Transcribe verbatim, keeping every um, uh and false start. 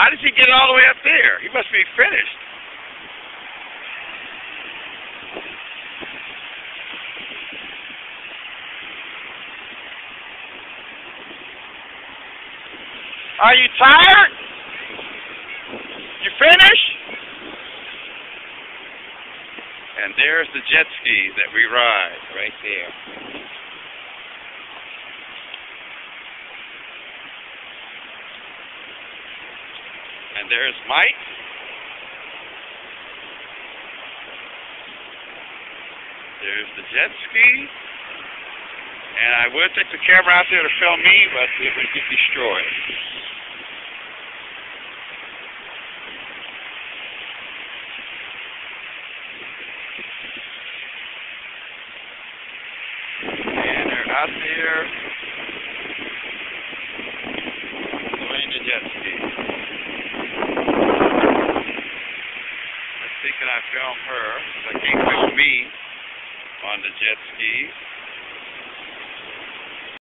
How did he get all the way up there? He must be finished. Are you tired? You finished? And there's the jet ski that we ride right there. And there's Mike. There's the jet ski. And I would take the camera out there to film me, but it would get destroyed. And they're out there doing the jet ski. Let's see, can I film her? I can't film me on the jet ski.